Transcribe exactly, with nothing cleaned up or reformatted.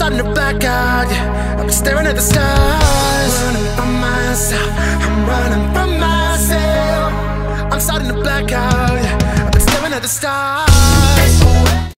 starting to black out, yeah. I've been staring at the stars, running from myself, I'm running from myself. I'm starting to black out, yeah. I've been staring at the stars.